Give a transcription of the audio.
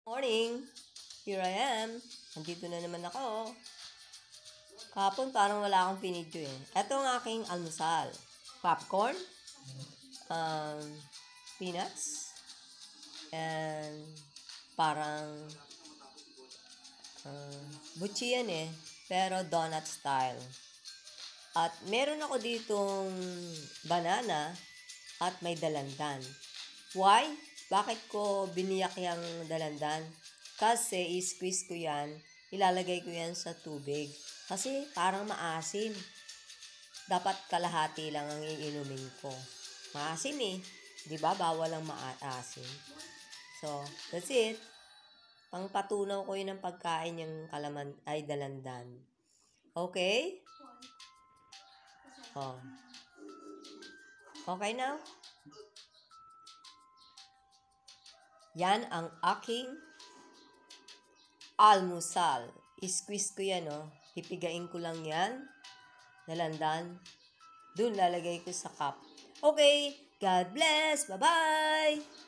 Morning! Here I am. Nandito na naman ako. Kahapon parang wala akong pinidyo eh. Ito ang aking almusal. Popcorn, um, peanuts, and parang butchi yan eh. Pero donut style. At meron ako ditong banana at may dalandan. Why? Bakit ko biniyak yung dalandan? Kasi i-squeeze ko yan, ilalagay ko yan sa tubig. Kasi parang maasim. Dapat kalahati lang ang iinumin ko. Maasim eh. Diba? Bawal ang maasim. So, that's it. Pangpatunaw ko yun ng pagkain yung dalandan. Okay? Oh. Okay now? Yan ang aking almusal. I-squeeze ko yan, oh. Pipigain ko lang yan. Dalandan. Doon lalagay ko sa cup. Okay. God bless. Bye-bye.